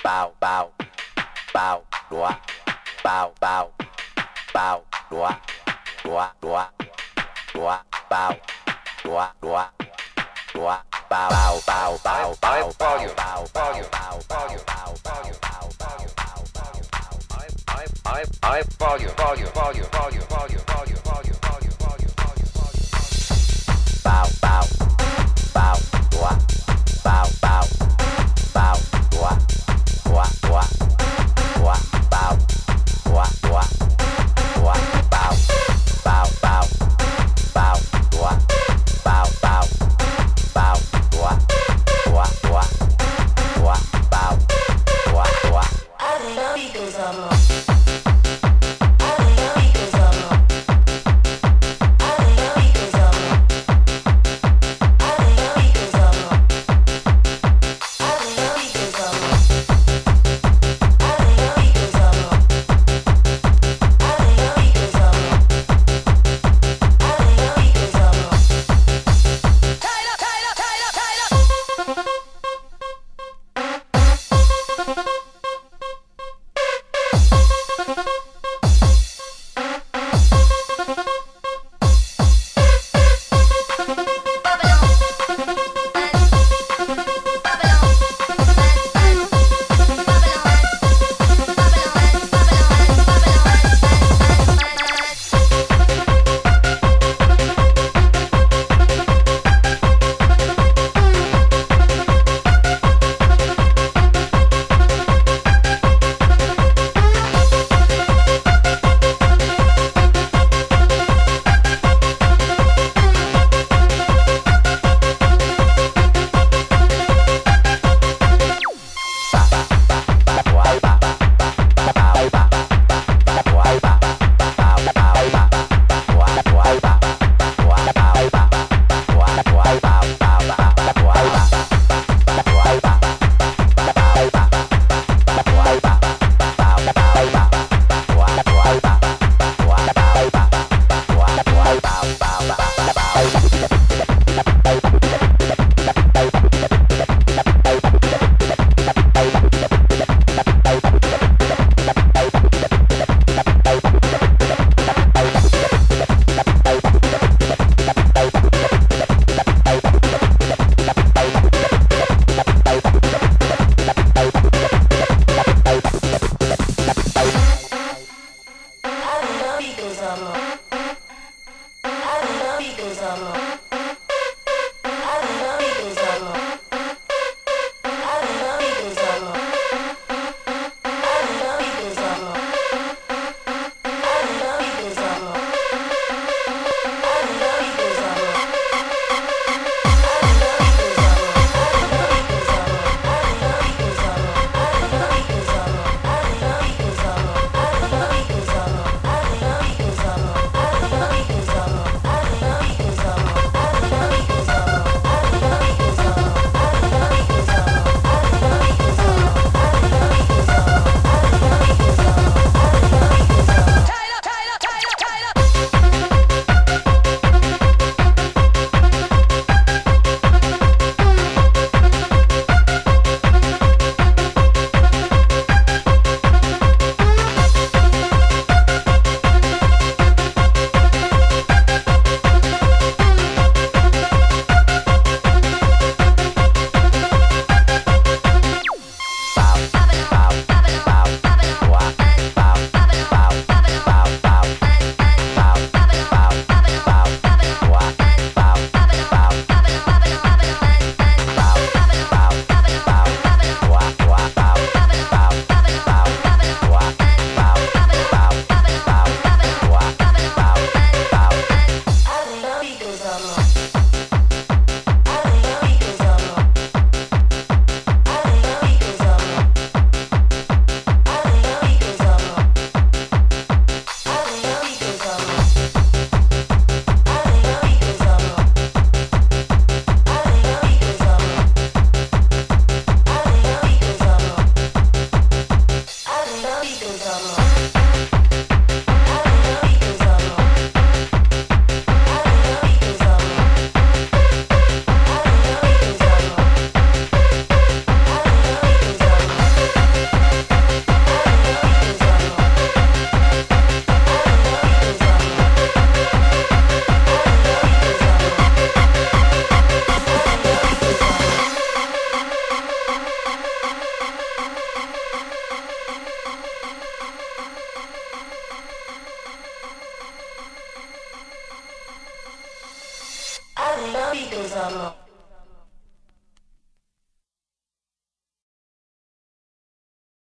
bow, bow, bow, doa, bow, bow, bow, doa, doa, doa, doa, bow, doa, doa, doa, bow, bow, bow, bow, bow, bow, bow, bow, bow, bow, bow, bow, bow, bow, bow, bow. I volume, volume, volume, volume, volume, volume, volume, volume, volume, volume. Bow, bow, bow, doa, bow, bow, bow, doa, doa, doa, doa, bow, doa, doa, doa, bow, bow, bow, bow, doa, bow, bow, bow, doa, doa, doa, doa, bow, doa, doa. I think amigos are nella vita usarlo.